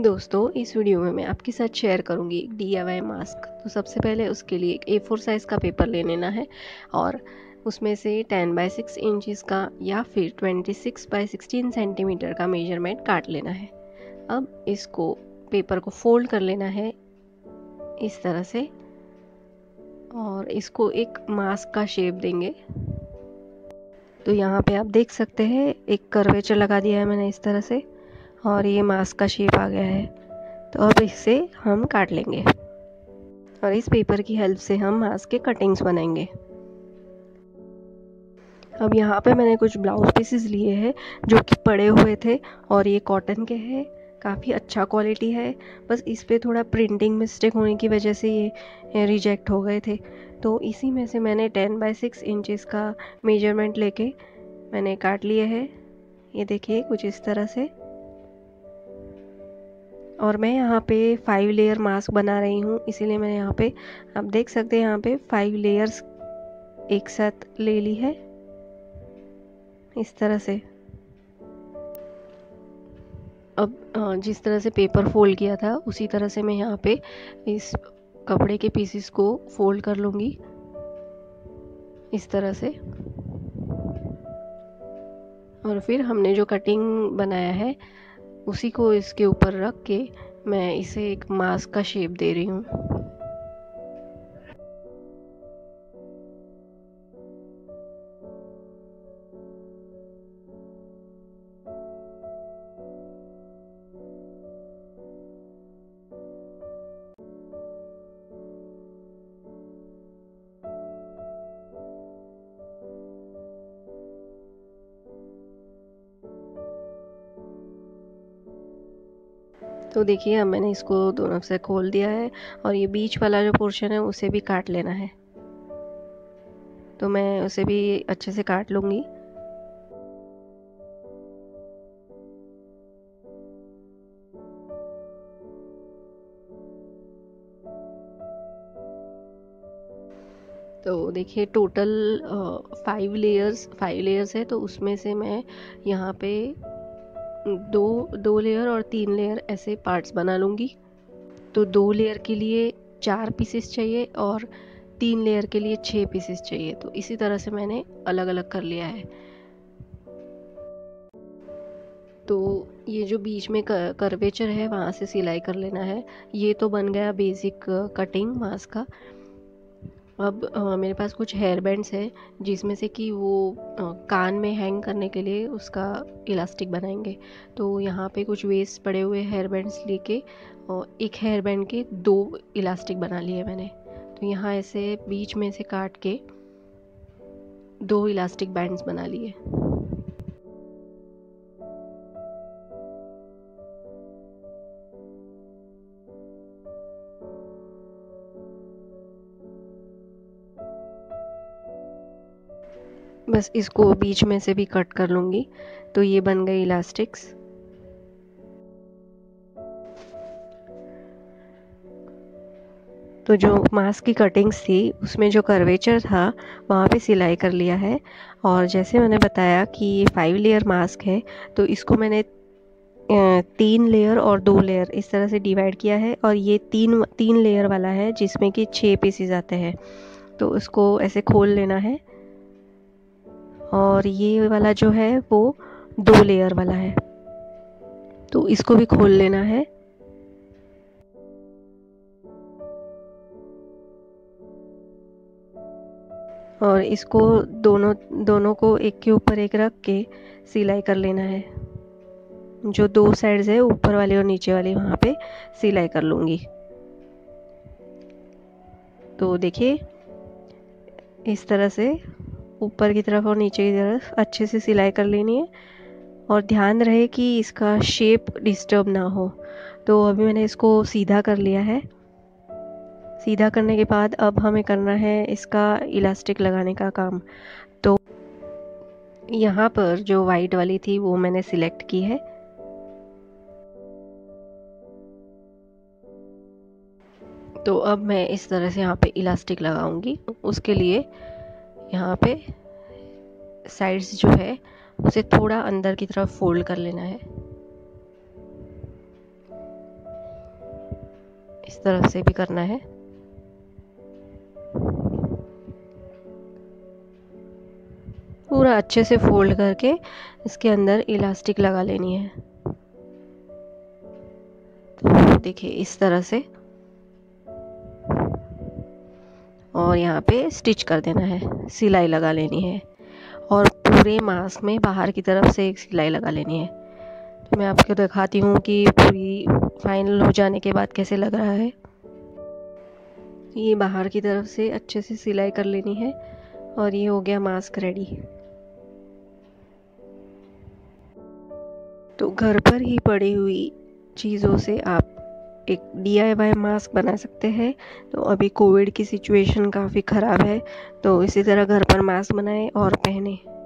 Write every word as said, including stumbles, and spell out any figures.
दोस्तों, इस वीडियो में मैं आपके साथ शेयर करूंगी एक डी आई वाई मास्क। तो सबसे पहले उसके लिए एक ए फोर साइज़ का पेपर ले लेना है और उसमें से टेन बाई सिक्स इंचज़ का या फिर twenty six by sixteen centimetre का मेजरमेंट काट लेना है। अब इसको पेपर को फोल्ड कर लेना है इस तरह से और इसको एक मास्क का शेप देंगे। तो यहाँ पे आप देख सकते हैं एक कर्वेचर लगा दिया है मैंने इस तरह से और ये मास्क का शेप आ गया है। तो अब इसे हम काट लेंगे और इस पेपर की हेल्प से हम मास्क के कटिंग्स बनाएंगे। अब यहाँ पे मैंने कुछ ब्लाउज पीसेस लिए हैं जो कि पड़े हुए थे और ये कॉटन के हैं, काफ़ी अच्छा क्वालिटी है। बस इस पे थोड़ा प्रिंटिंग मिस्टेक होने की वजह से ये रिजेक्ट हो गए थे। तो इसी में से मैंने टेन बाई सिक्स इंचज़ का मेजरमेंट लेके मैंने काट लिए है। ये देखिए कुछ इस तरह से। और मैं यहाँ पे फाइव लेयर मास्क बना रही हूँ, इसीलिए मैंने यहाँ पे आप देख सकते हैं यहाँ पे फाइव लेयर्स एक साथ ले ली है इस तरह से। अब जिस तरह से पेपर फोल्ड किया था उसी तरह से मैं यहाँ पे इस कपड़े के पीसेस को फोल्ड कर लूँगी इस तरह से। और फिर हमने जो कटिंग बनाया है उसी को इसके ऊपर रख के मैं इसे एक मास्क का शेप दे रही हूँ। तो देखिए अब मैंने इसको दोनों से खोल दिया है और ये बीच वाला जो पोर्शन है उसे भी काट लेना है। तो मैं उसे भी अच्छे से काट लूँगी। तो देखिए total five layers five layers है, तो उसमें से मैं यहाँ पे दो दो लेयर और तीन लेयर ऐसे पार्ट्स बना लूँगी। तो दो लेयर के लिए चार पीसेस चाहिए और तीन लेयर के लिए छः पीसेस चाहिए। तो इसी तरह से मैंने अलग अलग कर लिया है। तो ये जो बीच में कर्वेचर है वहाँ से सिलाई कर लेना है। ये तो बन गया बेसिक कटिंग मास्क का। अब आ, मेरे पास कुछ हेयर बैंड्स है जिसमें से कि वो आ, कान में हैंग करने के लिए उसका इलास्टिक बनाएंगे। तो यहाँ पे कुछ वेस्ट पड़े हुए हेयर बैंड्स लेके और एक हेयर बैंड के दो इलास्टिक बना लिए मैंने। तो यहाँ ऐसे बीच में से काट के दो इलास्टिक बैंड्स बना लिए। बस इसको बीच में से भी कट कर लूँगी। तो ये बन गए इलास्टिक्स। तो जो मास्क की कटिंग्स थी उसमें जो कर्वेचर था वहाँ पे सिलाई कर लिया है। और जैसे मैंने बताया कि ये फाइव लेयर मास्क है, तो इसको मैंने तीन लेयर और दो लेयर इस तरह से डिवाइड किया है। और ये तीन तीन लेयर वाला है जिसमें कि छः पीसेस आते हैं। तो उसको ऐसे खोल लेना है और ये वाला जो है वो दो लेयर वाला है, तो इसको भी खोल लेना है। और इसको दोनों दोनों को एक के ऊपर एक रख के सिलाई कर लेना है। जो दो साइड्स है ऊपर वाली और नीचे वाली वहाँ पे सिलाई कर लूँगी। तो देखिए इस तरह से ऊपर की तरफ और नीचे की तरफ अच्छे से सिलाई कर लेनी है और ध्यान रहे कि इसका शेप डिस्टर्ब ना हो। तो अभी मैंने इसको सीधा कर लिया है। सीधा करने के बाद अब हमें करना है इसका इलास्टिक लगाने का काम। तो यहाँ पर जो वाइट वाली थी वो मैंने सिलेक्ट की है। तो अब मैं इस तरह से यहाँ पे इलास्टिक लगाऊंगी। उसके लिए यहाँ पे साइड्स जो है उसे थोड़ा अंदर की तरफ फोल्ड कर लेना है। तरफ से भी करना है। पूरा अच्छे से फोल्ड करके इसके अंदर इलास्टिक लगा लेनी है। तो देखिए इस तरह से, और यहाँ पे स्टिच कर देना है, सिलाई लगा लेनी है, और पूरे मास्क में बाहर की तरफ से एक सिलाई लगा लेनी है। तो मैं आपको दिखाती हूँ कि पूरी फाइनल हो जाने के बाद कैसे लग रहा है। ये बाहर की तरफ से अच्छे से सिलाई कर लेनी है, और ये हो गया मास्क रेडी। तो घर पर ही पड़ी हुई चीज़ों से आप एक डी आई वाई मास्क बना सकते हैं। तो अभी कोविड की सिचुएशन काफ़ी ख़राब है, तो इसी तरह घर पर मास्क बनाएं और पहने।